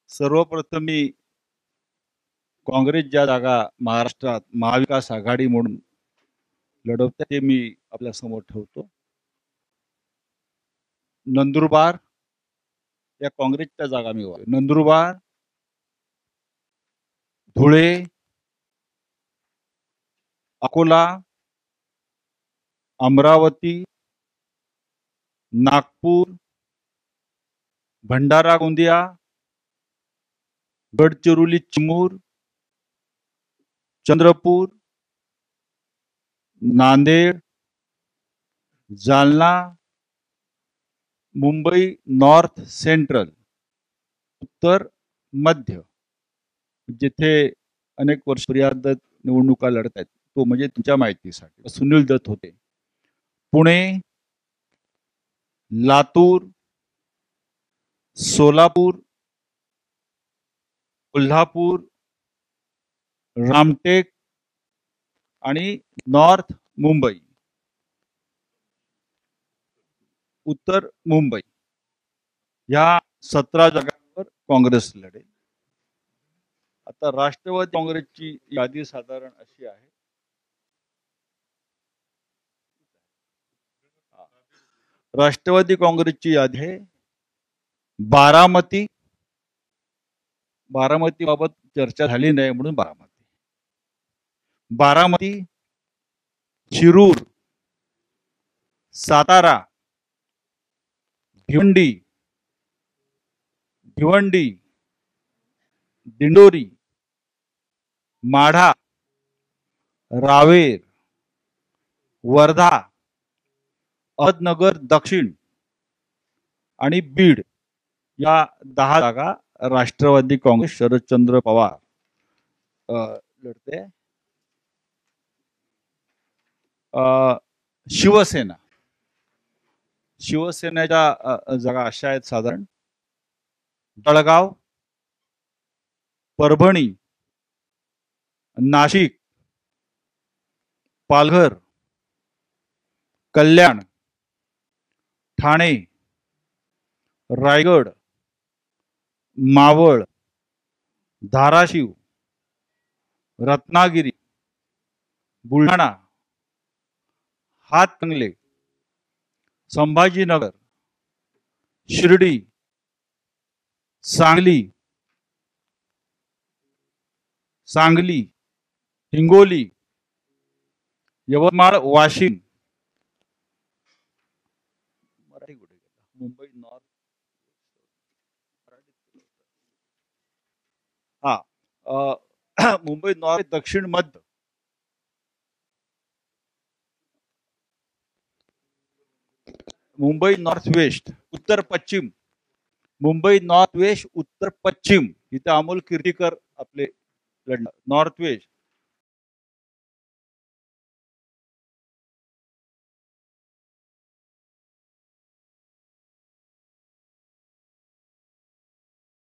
सर्वप्रथम मी काँग्रेस ज्या जागा महाराष्ट्रात महाविकास आघाडी म्हणून लढवते ते मी आपल्या समोर ठेवतो. नंदुरबार या काँग्रेसच्या जागा मी नंदुरबार, धुळे, अकोला, अमरावती, नागपूर, भंडारा गोंदिया, गडचिरोली चिमूर, चंद्रपूर, नांदेड, जालना, मुंबई नॉर्थ सेंट्रल, उत्तर मध्य, जिथे अनेक वर्ष पर्यंत निवडणुका लढत आहेत तो म्हणजे तुमच्या माहितीसाठी सुनील दत्त होते. पुणे, लातूर, सोलापूर, कोल्हापूर, रामटेक आणि नॉर्थ मुंबई, उत्तर मुंबई या 17 जागांवर काँग्रेस लढेल. आता राष्ट्रवादी काँग्रेसची यादी साधारण अशी आहे. राष्ट्रवादी काँग्रेसची यादी आहे. बारामती बाबत चर्चा झाली नाही म्हणून बारामती, शिरूर, सातारा, भिवंडी, दिंडोरी, माढा, रावेर, वर्धा, अहमदनगर दक्षिण आणि बीड या 10 जागा राष्ट्रवादी काँग्रेस शरदचंद्र पवार लढते. शिवसेनेच्या जागा अशा आहेत साधारण: जळगाव, परभणी, नाशिक, पालघर, कल्याण, ठाणे, रायगड, मावळ, धाराशिव, रत्नागिरी, बुलढाणा, हातकणंगले, संभाजीनगर, शिर्डी, सांगली, हिंगोली, यवतमाळ, वाशिम, मुंबई नॉर्थ, मुंबई नॉर्थ, दक्षिण मध्य, मुंबई नॉर्थ वेस्ट, उत्तर पश्चिम, मुंबई नॉर्थ वेस्ट, उत्तर पश्चिम इथे अमोल कीर्तीकर आपले लढणार. North west,